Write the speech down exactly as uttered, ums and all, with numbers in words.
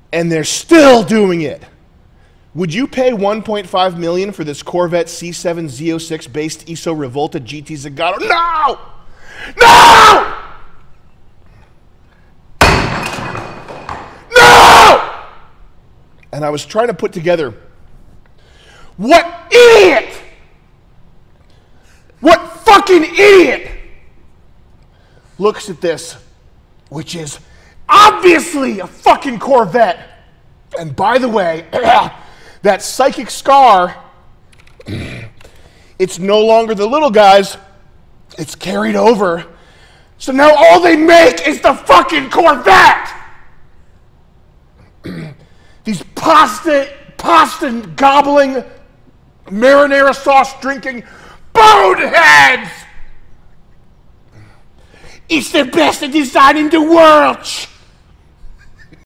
and they're still doing it. Would you pay one point five million dollars for this Corvette C seven Z oh six based I S O Revolta G T Zagato? No! No! No! And I was trying to put together, what idiot? What fucking idiot looks at this, which is obviously a fucking Corvette. And by the way, that psychic scar, it's no longer the little guys, it's carried over. So now all they make is the fucking Corvette. These pasta, pasta gobbling, marinara sauce drinking boneheads. It's the best design in the world.